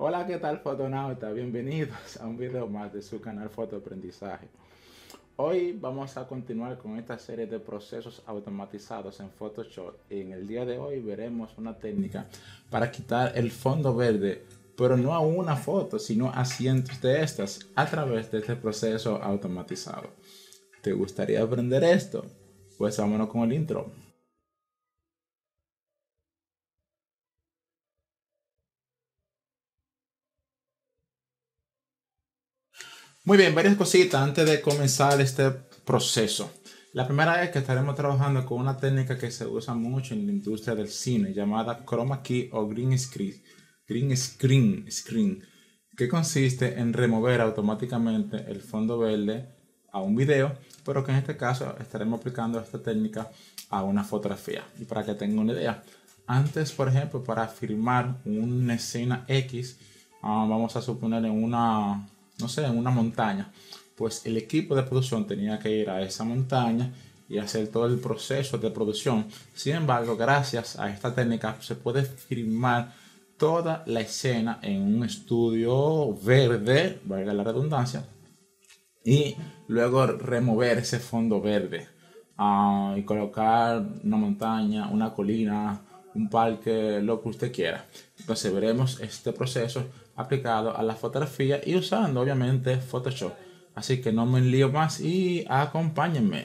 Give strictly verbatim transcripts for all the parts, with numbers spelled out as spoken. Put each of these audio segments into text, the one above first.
Hola, ¿qué tal, fotonauta? Bienvenidos a un video más de su canal Fotoaprendizaje. Hoy vamos a continuar con esta serie de procesos automatizados en Photoshop. En el día de hoy veremos una técnica para quitar el fondo verde, pero no a una foto, sino a cientos de estas a través de este proceso automatizado. ¿Te gustaría aprender esto? Pues vámonos con el intro. Muy bien, varias cositas antes de comenzar este proceso. La primera es que estaremos trabajando con una técnica que se usa mucho en la industria del cine llamada chroma key o green screen, green screen, screen, que consiste en remover automáticamente el fondo verde a un video, pero que en este caso estaremos aplicando esta técnica a una fotografía. Y para que tengan una idea, antes, por ejemplo, para filmar una escena X, uh, vamos a suponer en una no sé, en una montaña, pues el equipo de producción tenía que ir a esa montaña y hacer todo el proceso de producción. Sin embargo, gracias a esta técnica se puede filmar toda la escena en un estudio verde, valga la redundancia, y luego remover ese fondo verde uh, y colocar una montaña, una colina, un parque, lo que usted quiera. Entonces veremos este proceso aplicado a la fotografía y usando obviamente Photoshop. Así que no me lío más y acompáñenme.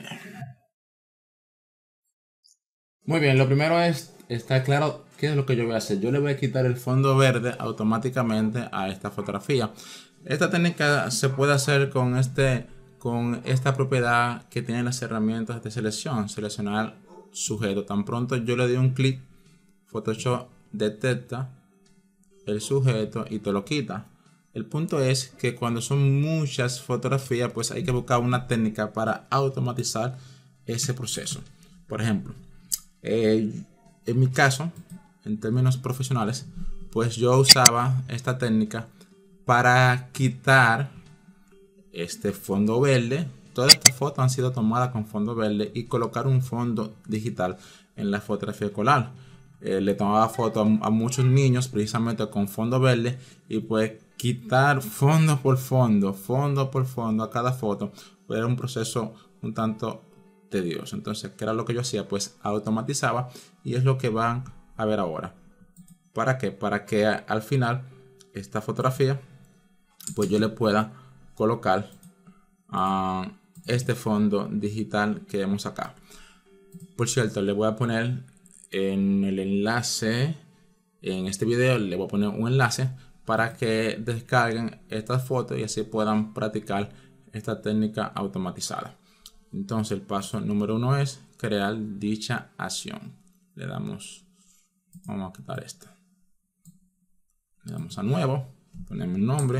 Muy bien, lo primero es, está claro qué es lo que yo voy a hacer. Yo le voy a quitar el fondo verde automáticamente a esta fotografía. Esta técnica se puede hacer con, este, con esta propiedad que tienen las herramientas de selección. Seleccionar sujeto. Tan pronto yo le doy un clic, Photoshop detecta el sujeto y te lo quita. El punto es que cuando son muchas fotografías, pues hay que buscar una técnica para automatizar ese proceso. Por ejemplo, eh, en mi caso, en términos profesionales, pues yo usaba esta técnica para quitar este fondo verde. Todas estas fotos han sido tomadas con fondo verde y colocar un fondo digital en la fotografía escolar. Eh, le tomaba fotos a, a muchos niños precisamente con fondo verde y pues quitar fondo por fondo, fondo por fondo a cada foto, pues era un proceso un tanto tedioso. Entonces, ¿qué era lo que yo hacía? Pues automatizaba y es lo que van a ver ahora. ¿Para qué? Para que a, al final esta fotografía pues yo le pueda colocar uh, este fondo digital que vemos acá. Por cierto, le voy a poner en el enlace, en este video le voy a poner un enlace para que descarguen estas fotos y así puedan practicar esta técnica automatizada. Entonces el paso número uno es crear dicha acción. Le damos, vamos a quitar esta. Le damos a nuevo, ponemos un nombre.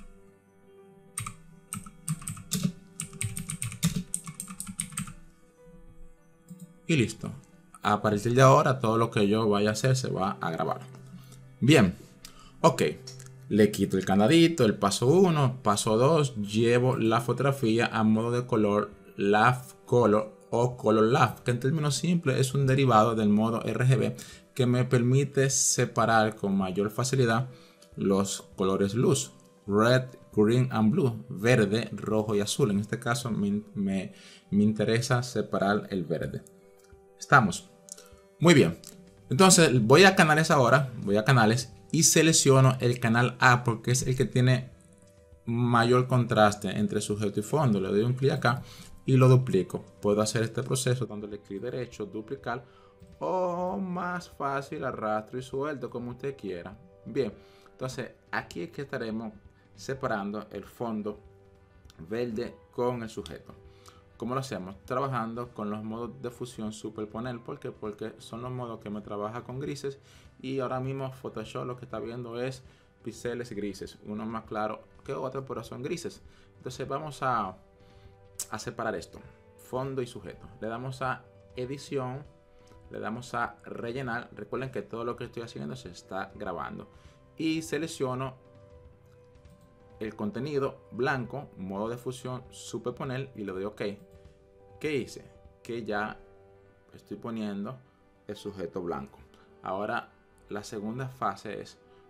Y listo. A partir de ahora todo lo que yo vaya a hacer se va a grabar. Bien. Ok. Le quito el candadito, el paso uno, paso dos, llevo la fotografía a modo de color Love Color o Color Love, que en términos simples es un derivado del modo R G B que me permite separar con mayor facilidad los colores luz, red, green and blue, verde, rojo y azul. En este caso me, me, me interesa separar el verde. Estamos. Muy bien. Entonces voy a canales ahora, voy a canales y selecciono el canal A porque es el que tiene mayor contraste entre sujeto y fondo. Le doy un clic acá y lo duplico. Puedo hacer este proceso dándole clic derecho, duplicar o más fácil arrastro y suelto como usted quiera. Bien, entonces aquí es que estaremos separando el fondo verde con el sujeto. ¿Cómo lo hacemos? Trabajando con los modos de fusión superponer. ¿Por qué? Porque son los modos que me trabaja con grises y ahora mismo Photoshop lo que está viendo es píxeles grises, uno más claro que otro, pero son grises. Entonces vamos a, a separar esto, fondo y sujeto. Le damos a edición, le damos a rellenar. Recuerden que todo lo que estoy haciendo se está grabando y selecciono el contenido blanco, modo de fusión, superponer y le doy OK. ¿Qué hice? Que ya estoy poniendo el sujeto blanco. Ahora la segunda fase es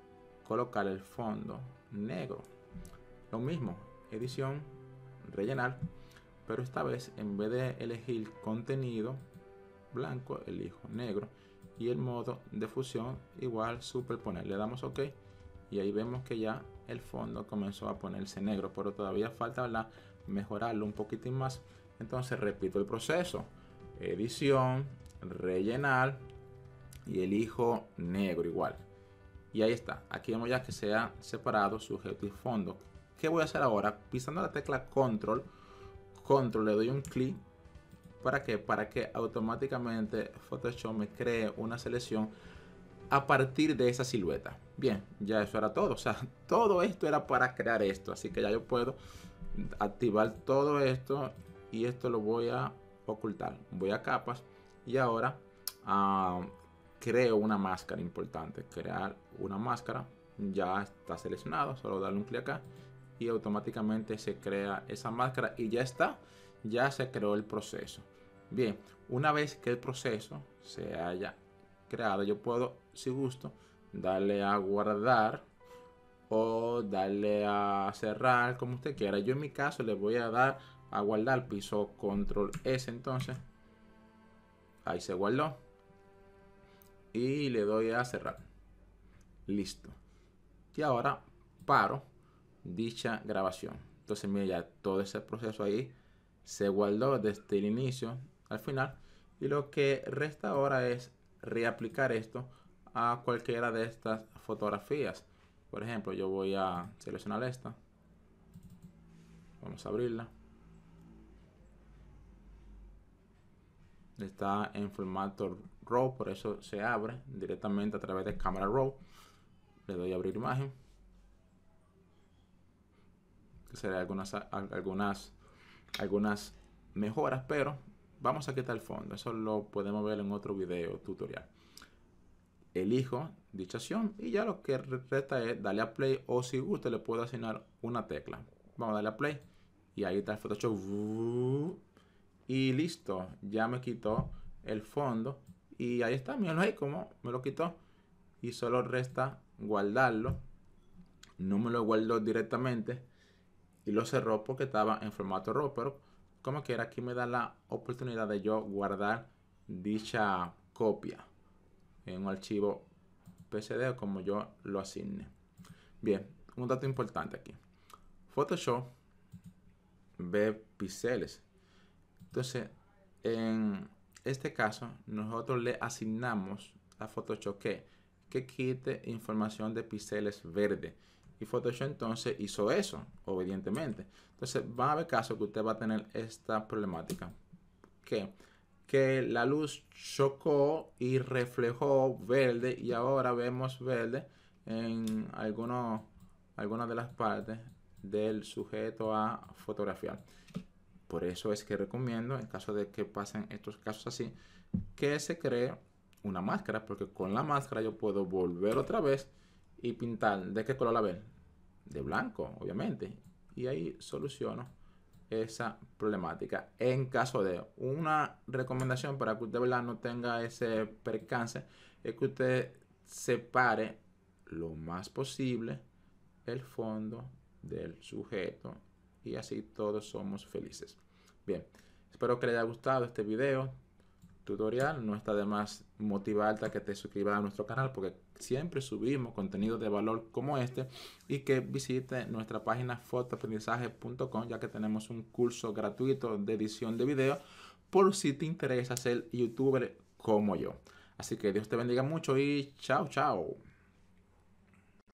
colocar el fondo negro. Lo mismo, edición, rellenar, pero esta vez en vez de elegir contenido blanco, elijo negro, y el modo de fusión igual superponer. Le damos OK y ahí vemos que ya el fondo comenzó a ponerse negro, pero todavía falta, ¿verdad?, mejorarlo un poquitín más. Entonces repito el proceso: edición, rellenar y elijo negro igual. Y ahí está. Aquí vemos ya que se ha separado sujeto y fondo. ¿Qué voy a hacer ahora? Pisando la tecla control, control le doy un clic. ¿Para qué? Para que automáticamente Photoshop me cree una selección a partir de esa silueta. Bien, ya eso era todo. O sea, todo esto era para crear esto. Así que ya yo puedo activar todo esto y esto lo voy a ocultar. Voy a capas y ahora uh, creo una máscara importante. Crear una máscara. Ya está seleccionado. Solo darle un clic acá y automáticamente se crea esa máscara y ya está. Ya se creó el proceso. Bien, una vez que el proceso se haya creado, yo puedo, si gusto, darle a guardar o darle a cerrar, como usted quiera. Yo en mi caso le voy a dar a guardar, piso control S, entonces ahí se guardó y le doy a cerrar. Listo. Y ahora paro dicha grabación. Entonces mira, ya todo ese proceso ahí se guardó desde el inicio al final, y lo que resta ahora es reaplicar esto a cualquiera de estas fotografías. Por ejemplo, yo voy a seleccionar esta, vamos a abrirla, está en formato RAW, por eso se abre directamente a través de cámara RAW. Le doy a abrir imagen, que será algunas algunas algunas mejoras, pero vamos a quitar el fondo. Eso lo podemos ver en otro video tutorial. Elijo dicha acción y ya lo que resta es darle a play, o si gusta le puedo asignar una tecla. Vamos a darle a play y ahí está el Photoshop y listo, ya me quitó el fondo y ahí está, mírenlo ahí como me lo quitó, y solo resta guardarlo. No me lo guardó directamente y lo cerró porque estaba en formato RAW, pero como quiera aquí me da la oportunidad de yo guardar dicha copia en un archivo P S D como yo lo asigne. Bien, un dato importante aquí: Photoshop ve píxeles. Entonces en este caso nosotros le asignamos a Photoshop que, que quite información de píxeles verde. Y Photoshop entonces hizo eso, obedientemente. Entonces va a haber casos que usted va a tener esta problemática. Que, que la luz chocó y reflejó verde y ahora vemos verde en algunos, algunas de las partes del sujeto a fotografiar. Por eso es que recomiendo, en caso de que pasen estos casos así, que se cree una máscara, porque con la máscara yo puedo volver otra vez y pintar. ¿De qué color la ven? De blanco, obviamente. Y ahí soluciono esa problemática. En caso de una recomendación para que usted, ¿verdad?, no tenga ese percance, es que usted separe lo más posible el fondo del sujeto y así todos somos felices. Bien, espero que les haya gustado este video tutorial. No está de más motivarte a que te suscribas a nuestro canal, porque siempre subimos contenido de valor como este, y que visite nuestra página fotoaprendizaje punto com, ya que tenemos un curso gratuito de edición de video por si te interesa ser youtuber como yo. Así que Dios te bendiga mucho y chao, chao.